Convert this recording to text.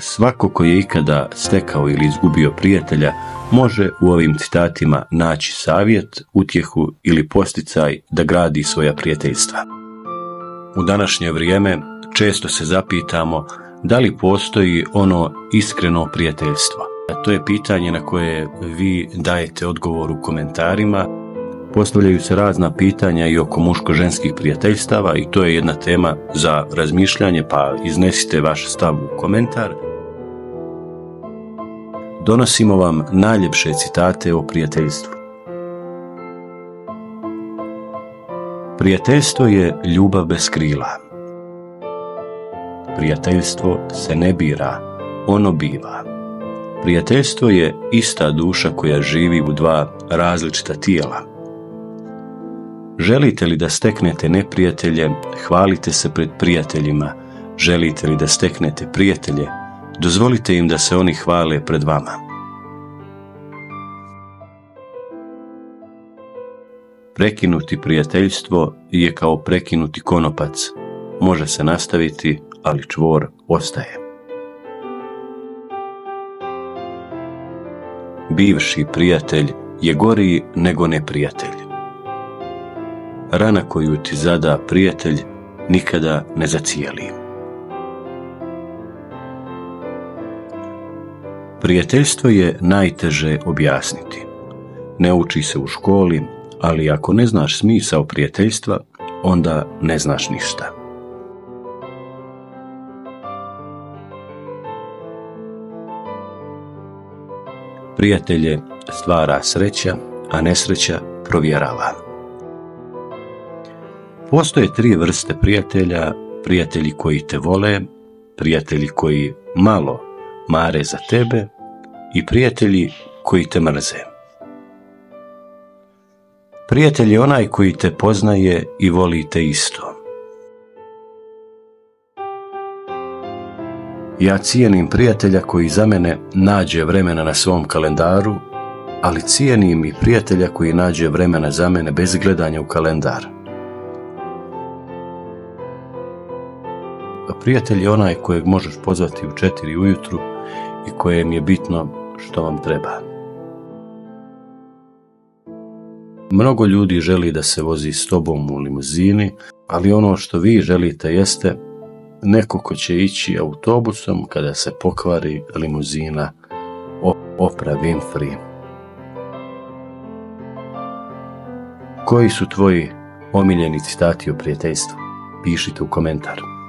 Svako koji je ikada stekao ili izgubio prijatelja može u ovim citatima naći savjet, utjehu ili posticaj da gradi svoja prijateljstva. U današnje vrijeme često se zapitamo da li postoji ono iskreno prijateljstvo. To je pitanje na koje vi dajete odgovor u komentarima. Postavljaju se razna pitanja i oko muško-ženskih prijateljstava i to je jedna tema za razmišljanje, pa iznesite vaš stav u komentar. Donosimo vam najljepše citate o prijateljstvu. Prijateljstvo je ljubav bez krila. Prijateljstvo se ne bira, ono biva. Prijateljstvo je ista duša koja živi u dva različita tijela. Želite li da steknete neprijatelje, hvalite se pred prijateljima. Želite li da steknete prijatelje, dozvolite im da se oni hvale pred vama. Prekinuti prijateljstvo je kao prekinuti konopac. Može se nastaviti, ali čvor ostaje. Bivši prijatelj je gori nego neprijatelj. Rana koju ti zada prijatelj nikada ne zacijeli. Prijateljstvo je najteže objasniti. Ne uči se u školi, ali ako ne znaš smisao prijateljstva, onda ne znaš ništa. Prijatelje stvara sreća, a nesreća provjerava. Postoje 3 vrste prijatelja: prijatelji koji te vole, prijatelji koji malo mare za tebe i prijatelji koji te mrze. Prijatelj je onaj koji te poznaje i voli te isto. Ja cijenim prijatelja koji za mene nađe vremena na svom kalendaru, ali cijenim i prijatelja koji nađe vremena za mene bez gledanja u kalendar. Prijatelj je onaj kojeg možeš pozvati u 4 ujutru i kojem je bitno što vam treba. Mnogo ljudi želi da se vozi s tobom u limuzini, ali ono što vi želite jeste neko ko će ići autobusom kada se pokvari limuzina Oprah Winfrey. Koji su tvoji omiljeni citati o prijateljstvu? Pišite u komentar.